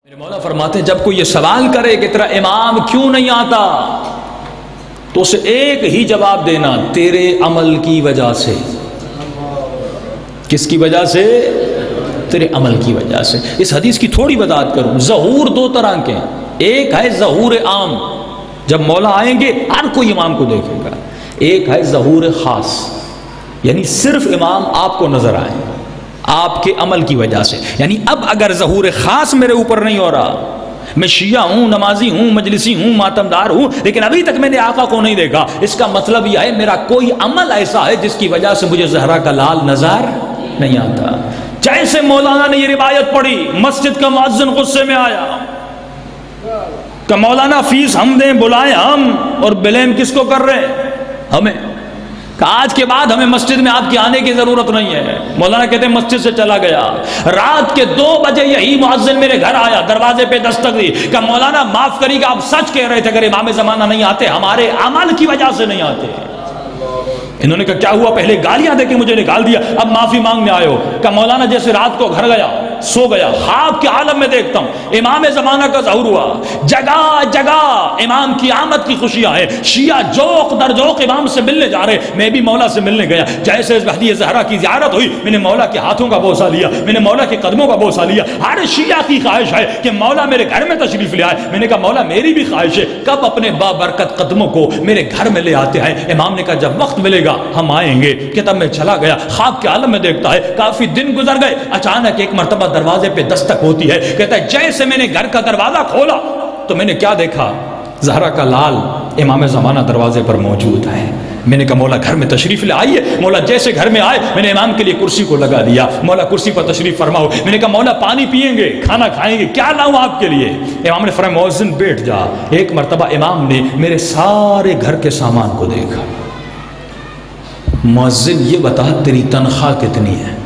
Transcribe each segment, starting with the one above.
میرے مولا فرماتے ہیں جب کوئی یہ سوال کرے کہ تیرا امام کیوں نہیں آتا تو اسے ایک ہی جواب دینا، تیرے عمل کی وجہ سے۔ کس کی وجہ سے؟ تیرے عمل کی وجہ سے۔ اس حدیث کی تھوڑی وضاحت کروں۔ ظہور دو طرح کے ہیں، ایک ہے ظہور عام، جب مولا آئیں گے ہر کوئی امام کو دیکھے گا۔ ایک ہے ظہور خاص، یعنی صرف امام آپ کو نظر آئے آپ کے عمل کی وجہ سے۔ یعنی اب اگر ظہور خاص میرے اوپر نہیں ہو رہا، میں شیعہ ہوں، نمازی ہوں، مجلسی ہوں، ماتمدار ہوں، لیکن ابھی تک میں نے آقا کو نہیں دیکھا، اس کا مطلب یہ ہے میرا کوئی عمل ایسا ہے جس کی وجہ سے مجھے زہرا کا لال نظر نہیں آتا۔ جیسے مولانا نے یہ روایت پڑھی، مسجد کا مؤذن غصے میں آیا کہ مولانا فیس ہم دیں، بلائیں ہم، اور بلیم کس کو کر رہے ہیں؟ ہمیں۔ کہ آج کے بعد ہمیں مسجد میں آپ کی آنے کی ضرورت نہیں ہے۔ مولانا کہتے ہیں مسجد سے چلا گیا۔ رات کے 2 بجے یہی مؤذن میرے گھر آیا، دروازے پہ دستک دی کہ مولانا معاف کریے گا، آپ سچ کہہ رہے تھے، اگر امام زمانہ نہیں آتے ہمارے عمل کی وجہ سے نہیں آتے۔ انہوں نے کہا کیا ہوا؟ پہلے گالیاں دے کے مجھے نکال دیا، اب معافی مانگنے آئے ہو۔ کہ مولانا جیسے رات کو گھر گیا، سو گیا، خواب کے عالم میں دیکھتا ہوں امام زمانہ کا ظہور ہوا، جگہ جگہ امام کی آمد کی خوشیاں ہیں، شیعہ جوق در جوق امام سے ملنے جا رہے۔ میں بھی مولا سے ملنے گیا، جیسے مہدی زہرا کی زیارت ہوئی میں نے مولا کے ہاتھوں کا بوسہ لیا، میں نے مولا کے قدموں کا بوسہ لیا۔ ہر شیعہ کی خواہش ہے کہ مولا میرے گھر میں تشریف لے آئے۔ میں نے کہا مولا میری بھی خواہش ہے، کب اپنے بابرکت قدموں کو میرے گھر میں لے آتے ہیں؟ امام نے کہا جب وقت ملے گا ہم آئیں گے۔ کہ تب میں چلا گیا، خواب کے عالم میں دیکھتا ہے کافی دن گزر گئے، اچانک ایک مرتبہ دروازے پہ دستک ہوتی ہے۔ کہتا ہے جیسے میں نے گھر کا دروازہ کھولا تو میں نے کیا دیکھا؟ زہرا کا لال امام زمانہ دروازے پر موجود ہے۔ میں نے کہا مولا گھر میں تشریف لے آئیے۔ مولا جیسے گھر میں آئے میں نے امام کے لیے کرسی کو لگا دیا، مولا کرسی پر تشریف فرماؤ۔ میں نے کہا مولا پانی پیئیں گے، کھانا کھائیں گے، کیا لاؤں آپ کے لیے؟ امام نے فرمایا مؤذن بیٹھ جا۔ ایک مرتبہ امام نے میرے سارے گھر کے سامان کو دیکھا۔ مؤذن یہ بتا تیری تنخواہ کتنی ہے؟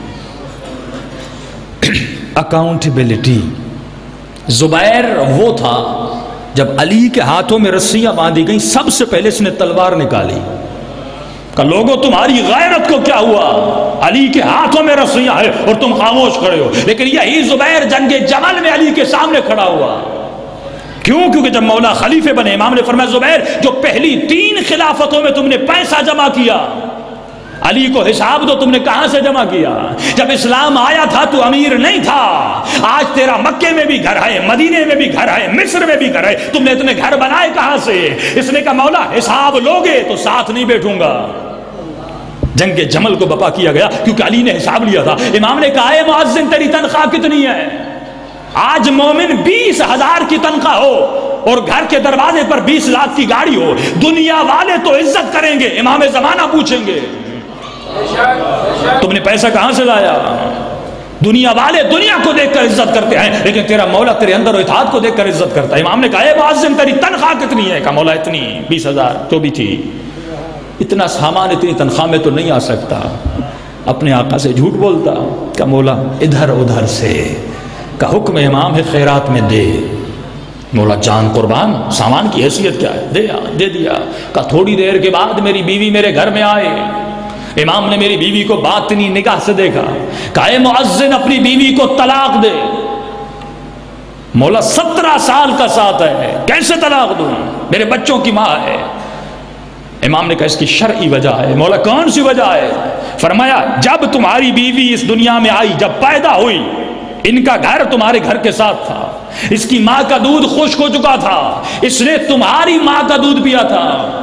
اکاؤنٹیبلٹی۔ زبیر وہ تھا جب علی کے ہاتھوں میں رسیاں باندھی گئیں سب سے پہلے اس نے تلوار نکالی کہ لوگوں تمہاری غیرت کو کیا ہوا؟ علی کے ہاتھوں میں رسیاں ہیں اور تم خاموش کھڑے ہو۔ لیکن یہی زبیر جنگ جمل میں علی کے سامنے کھڑا ہوا۔ کیوں؟ کیونکہ جب مولا خلیفے بنے امام نے فرمایا زبیر جو پہلی 3 خلافتوں میں تم نے پیسہ جمع کیا، علی کو حساب دو تم نے کہاں سے جمع کیا؟ جب اسلام آیا تھا تو امیر نہیں تھا، آج تیرا مکے میں بھی گھر ہے، مدینے میں بھی گھر ہے، مصر میں بھی گھر ہے، تم نے اتنے گھر بنائے کہاں سے؟ اس نے کہا مولا حساب لوگے تو ساتھ نہیں بیٹھوں گا۔ جنگ جمل کو بپا کیا گیا کیونکہ علی نے حساب لیا تھا۔ امام نے کہا اے مؤذن تیری تنخواہ کتنی ہے؟ آج مومن 20,000 کی تنخواہ ہو اور گھر کے دروازے پر 20 لاکھ کی گاڑی ہو، دنیا والے تو عزت کریں گے، امام زمانہ پوچھیں گے تم نے پیسہ کہاں سے لایا؟ دنیا والے دنیا کو دیکھ کر عزت کرتے ہیں، لیکن تیرا مولا تیرے اندر و اطاعت کو دیکھ کر عزت کرتا ہے۔ امام نے کہا اے مؤذن تیری تنخواہ کتنی ہے؟ کہا مولا اتنی 20,000 جو بھی تھی۔ اتنا سامان اتنی تنخواہ میں تو نہیں آ سکتا۔ اپنے آقا سے جھوٹ بولتا کہ مولا ادھر ادھر سے، کا حکم امام ہے خیرات میں دے۔ مولا جان قربان، سامان کی حیثیت کیا ہے؟ دے دیا۔ کہ تھوڑی دیر کے بعد میری بیوی میرے گھر میں آئے، امام نے میری بیوی کو باطنی نگاہ سے دیکھا، کہا اے مؤذن اپنی بیوی کو طلاق دے۔ مولا 17 سال کا ساتھ ہے، کیسے طلاق دوں؟ میرے بچوں کی ماں ہے۔ امام نے کہا اس کی شرعی وجہ ہے۔ مولا کون سی وجہ ہے؟ فرمایا جب تمہاری بیوی اس دنیا میں آئی، جب پیدا ہوئی، ان کا گھر تمہارے گھر کے ساتھ تھا، اس کی ماں کا دودھ خشک ہو چکا تھا، اس نے تمہاری ماں کا دودھ پیا تھا،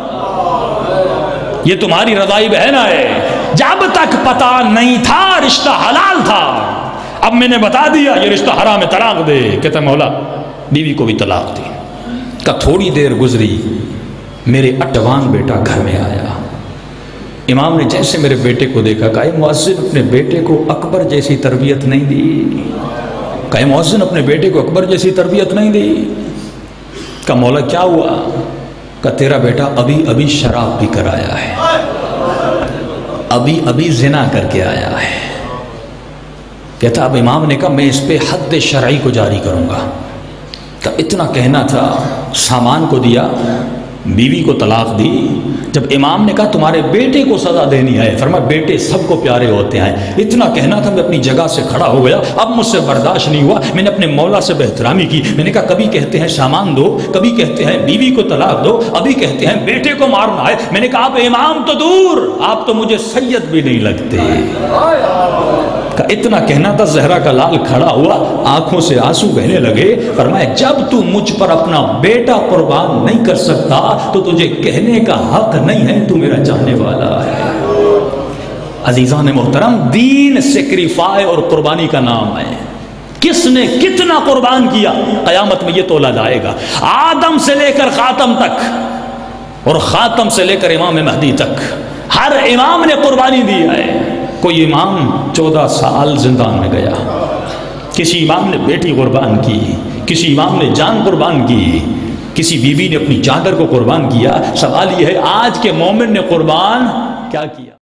یہ تمہاری رضائی بہن ہے۔ جب تک پتا نہیں تھا رشتہ حلال تھا، اب میں نے بتا دیا یہ رشتہ حرام ہے، طلاق دے۔ کہتا مولا بیوی کو بھی طلاق دی۔ کہ تھوڑی دیر گزری، میرے اٹوان بیٹا گھر میں آیا۔ امام نے جیسے میرے بیٹے کو دیکھا کہا اے مؤذن اپنے بیٹے کو اکبر جیسی تربیت نہیں دی۔ کہا اے مؤذن اپنے بیٹے کو اکبر جیسی تربیت نہیں دی۔ کہا مولا کیا ہوا؟ کہ تیرا بیٹا ابھی شراب پی کر آیا ہے، ابھی زنا کر کے آیا ہے۔ کہتا اب امام نے کہا میں اس پہ حد شرعی کو جاری کروں گا۔ کہ اتنا کہنا تھا، سامان کو دیا، بیوی کو طلاق دی. جب امام نے کہا تمہارے بیٹے کو سزا دینی ہے، فرمایا بیٹے سب کو پیارے ہوتے ہیں. اتنا کہنا تھا، میں اپنی جگہ سے کھڑا ہو گیا. اب مجھ سے برداشت نہیں ہوا، میں نے اپنے مولا سے بہترامی کی. میں نے کہا کبھی کہتے ہیں سامان دو، کبھی کہتے ہیں بیوی کو طلاق دو، ابھی کہتے ہیں بیٹے کو مارنا ہے. میں نے کہا آپ امام تو دور، آپ تو مجھے سید بھی نہیں لگتے. اتنا کہنا تھا، زہرا کا لال کھڑا ہوا، آنکھوں سے آنسو بہنے لگے. فرمایا جب تو مجھ پر اپنا بیٹا قربان نہیں کر سکتا تو تجھے کہنے کا حق نہیں ہے تو میرا چاہنے والا ہے. عزیزان محترم، دین سیکریفائی اور قربانی کا نام ہے. کس نے کتنا قربان کیا قیامت میں یہ تولا جائے گا. آدم سے لے کر خاتم تک اور خاتم سے لے کر امام مہدی تک ہر امام نے قربانی دی ہے. کوئی امام 14 سال زندان میں گیا، کسی امام نے بیٹی قربان کی، کسی امام نے جان قربان کی، کسی بیوی نے اپنی چادر کو قربان کیا. سوال یہ ہے آج کے مومن نے قربان کیا کیا؟